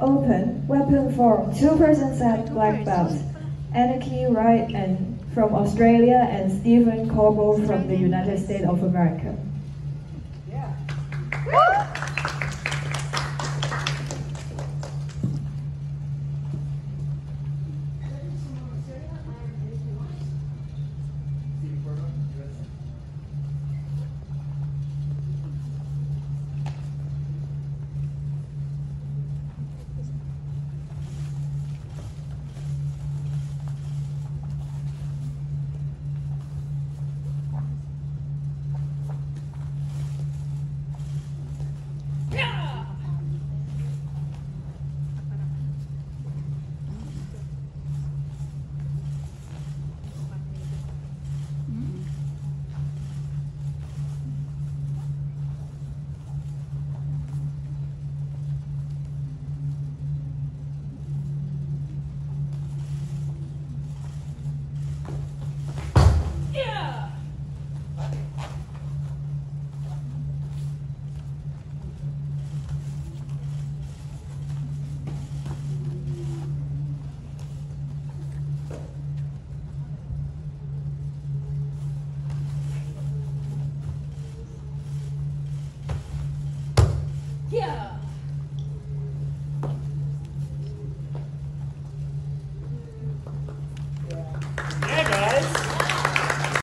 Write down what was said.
Open, weapon form, 2 persons at black belt. Anarchy Wright and from Australia and Stephen Coble from the United States of America.